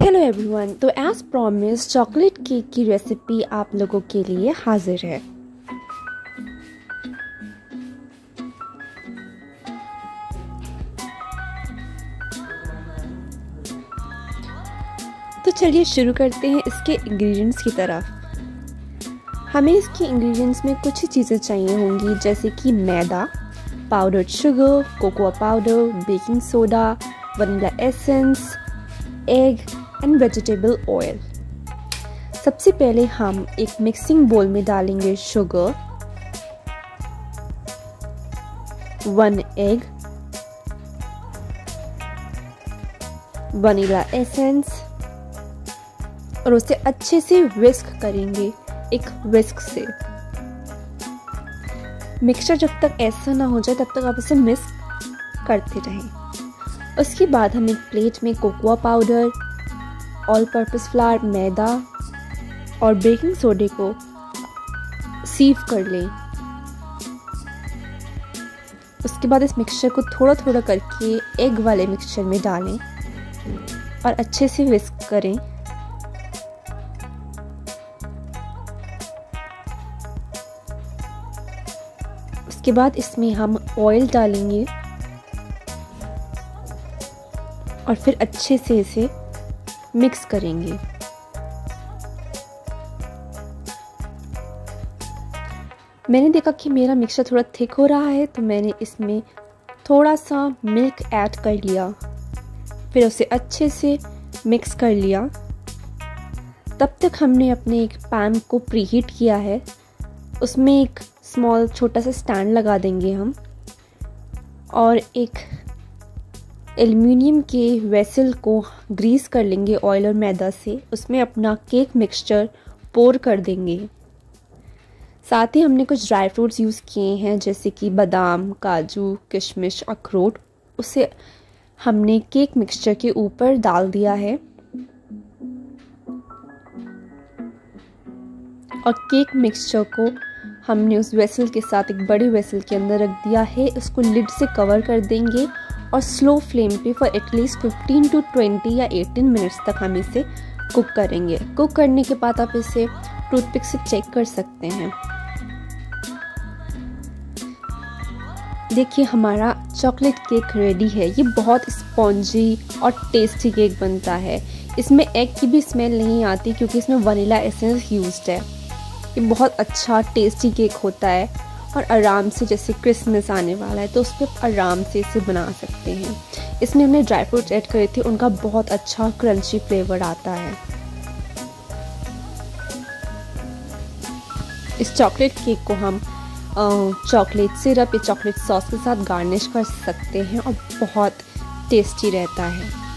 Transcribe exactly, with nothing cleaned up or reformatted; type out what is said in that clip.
Hello everyone, तो as promise chocolate cake की recipe आप लोगों के लिए हाजिर है। तो चलिए शुरू करते हैं इसके इंग्रेडिएंट्स की तरफ। हमें इसके इंग्रेडिएंट्स में कुछ ही चीज़ें चाहिए होंगी, जैसे कि maida, powdered sugar, cocoa powder, baking soda, vanilla essence, egg and vegetable oil. सबसे पहले हम एक मिक्सिंग बोल में डालेंगे sugar, one egg, vanilla essence और उसे अच्छे से विस्क करेंगे एक विस्क से। मिक्सचर जब तक ऐसा ना हो जाए तब तक आप इसे मिक्स करते रहें। उसके बाद हम एक प्लेट में cocoa powder, all purpose flour, maida और बेकिंग सोडे को सीव कर लें। उसके बाद इस मिक्सचर को थोड़ा थोड़ा करके एग वाले मिक्सचर में डालें और अच्छे से विस्क करें। उसके बाद इसमें हम ऑयल डालेंगे और फिर अच्छे से इसे मिक्स करेंगे। मैंने देखा कि मेरा मिक्सचर थोड़ा थिक हो रहा है, तो मैंने इसमें थोड़ा सा मिल्क ऐड कर लिया, फिर उसे अच्छे से मिक्स कर लिया। तब तक हमने अपने एक पैन को प्रीहीट किया है, उसमें एक स्मॉल छोटा सा स्टैंड लगा देंगे हम और एक एल्युमिनियम के वेसल को ग्रीस कर लेंगे ऑयल और मैदा से। उसमें अपना केक मिक्सचर पोर कर देंगे। साथ ही हमने कुछ ड्राई फ्रूट्स यूज़ किए हैं, जैसे कि बादाम, काजू, किशमिश, अखरोट। उसे हमने केक मिक्सचर के ऊपर डाल दिया है और केक मिक्सचर को हमने उस वेसल के साथ एक बड़ी वेसल के अंदर रख दिया है। इसको लिड से कवर कर देंगे और स्लो फ्लेम पे for at least fifteen to twenty या एटीन मिनट्स तक हम इसे कुक करेंगे। कुक करने के बाद आप इसे टूथपिक से चेक कर सकते हैं। देखिए हमारा चॉकलेट केक रेडी है। ये बहुत स्पॉन्जी और टेस्टी केक बनता है। इसमें एग की भी स्मेल नहीं आती क्योंकि इसमें वनीला एसेंस यूज्ड है। ये बहुत अच्छा टेस्टी केक होता है और आराम से, जैसे क्रिसमस आने वाला है तो उस पर आराम से इसे बना सकते हैं। इसमें हमने ड्राई फ्रूट्स ऐड करे थे, उनका बहुत अच्छा क्रंची फ्लेवर आता है। इस चॉकलेट केक को हम चॉकलेट सिरप या चॉकलेट सॉस के साथ गार्निश कर सकते हैं और बहुत टेस्टी रहता है।